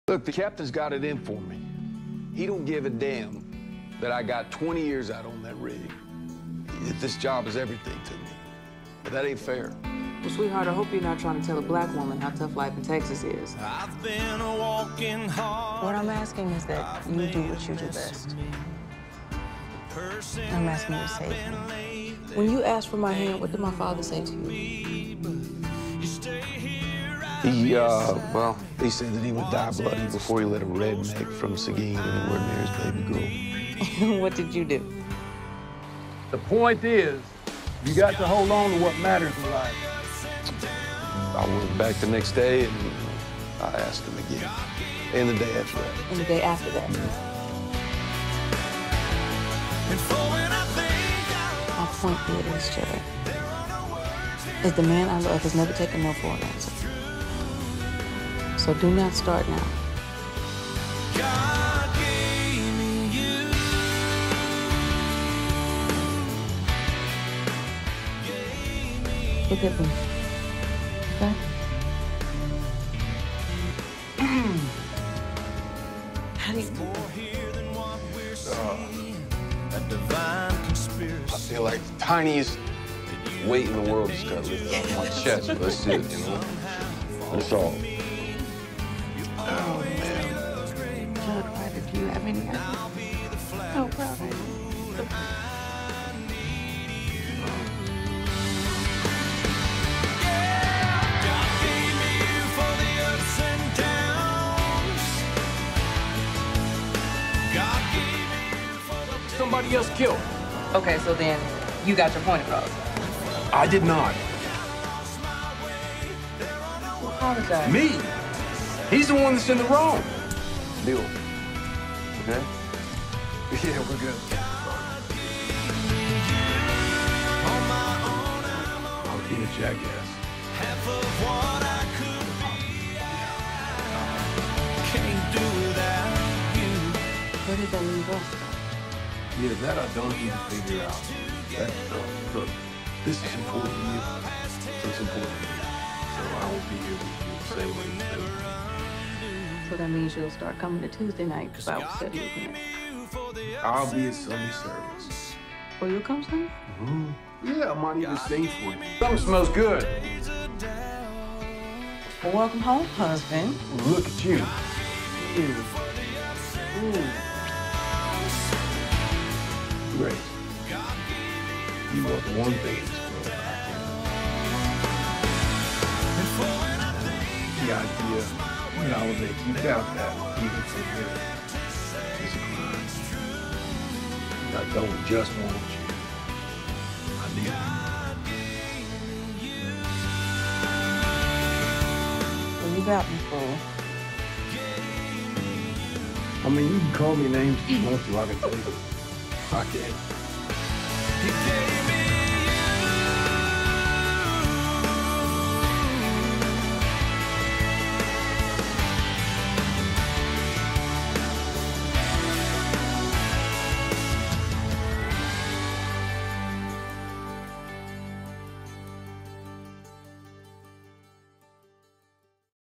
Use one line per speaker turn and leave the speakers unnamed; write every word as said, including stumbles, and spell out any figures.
Look, the captain's got it in for me. He don't give a damn that I got twenty years out on that rig. This job is everything to me. But that ain't fair.
Well, sweetheart, I hope you're not trying to tell a black woman how tough life in Texas is.
I've been walking hard.
What I'm asking is that you do what you do best. I'm asking you to save me.
When you asked for my hand, what did my father say to you?
He, uh, well, he said that he would die bloody before he let a redneck from Seguin anywhere near his baby girl.
What did you do?
The point is, you got to hold on to what matters in life.
I went back the next day and I asked him again. And the day after that.
And the day after that. My point here is, Jerry, is the man I love has never taken no for an answer. So do not start now.
God gave me you.
Look at me. Okay? How do you
A divine conspiracy.
I feel like the tiniest weight in the world is got lifted off my chest. That's it, you know? That's all. Oh, man.
Judge Ryder, do you have any idea how proud I am?
Somebody else killed.
Okay, so then you got your point across.
I did not.
Well, apologize.
Me? He's the one that's in the wrong.
Deal. Okay?
Yeah, we're good. I'll be a jackass.
Half of what I could be, I can't do without you.
Where did that leave us?
Yeah, that I don't even figure out. That, uh, look, this is important to you. It's important to me. So I will be here with you the same way you do.
So that means you'll start coming to Tuesday night Bible study with me.
I'll be at Sunday service.
Or you'll come Sunday?
Mm-hmm. Yeah, I might even sing for you. Something smells good.
Well, welcome home, husband.
Look at you.
Ooh. Ooh.
Grace, you are the one thing in this world that I can't. The idea that I would make you doubt that, even for a minute, is a crime. I don't just want you. I need you.
Well, you got me, fool.
I mean, you can call me names if you want to, I can tell you. I can't.